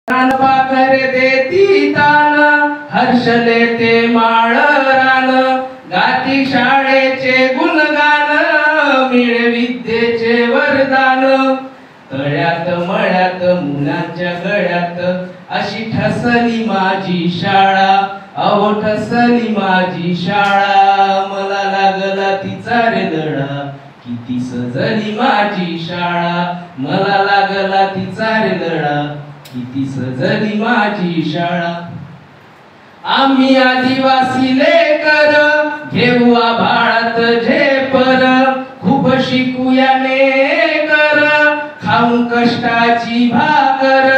पाखर देती तान हर्षले ते माळ रान गाती शाळेचे गुणगान मिळे विद्येचे वरदान तळ्यात मळ्यात मुलांच्या गळ्यात अशी ठसली माझी शाळा अहो ठसली माझी शाळा मला लागला तिचा रे धडा किती सजली माझी शाळा मला लागला तिचा रे धडा किती सजली माझी शाळा आम्ही आदिवासी लेकर घेऊ आभाळात झेपर खूप शिकूया नेकर खाऊन कष्टाची भाकर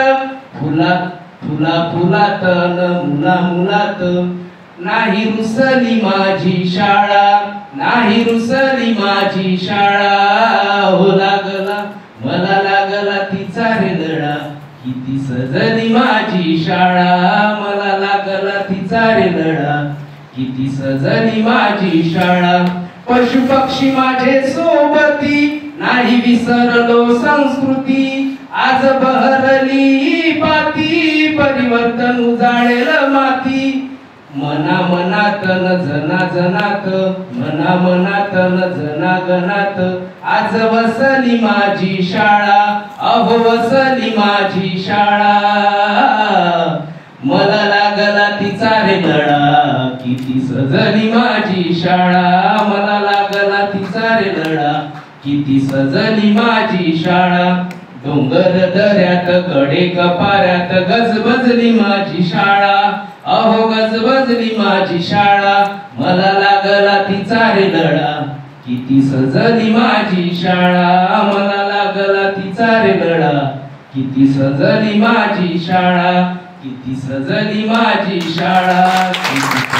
फुलात मुला मुलात नाही रुसली माझी शाळा नाही रुसली माझी शाळा हो लागला मला लागला तिचा रे धडा किती सजली माझी शाळा मला लागला तिचा रे धडा किती सजली माझी शाळा पशु पक्षी माझे सोबती नाही विसरलो संस्कृती आज बहरली पाती परिवर्तन उजाळेल माती मना मनात न जना जनात मना मनात न जना गनात आज वसली माझी शाळा अहो वसली माझी शाळा मला लागला तिचा रे धडा किती सजली माझी शाळा मला लागला तिचा रे धडा किती सजली माझी शाळा डोंगर दऱ्यात कडे कपाऱ्यात गजबजली माझी शाळा अहो गजबजली माझी शाळा मला लागला तिचा रे धडा किती सजली माझी शाळा मला लागला तिचा रे धडा किती सजली माझी शाळा किती सजली माझी शाळा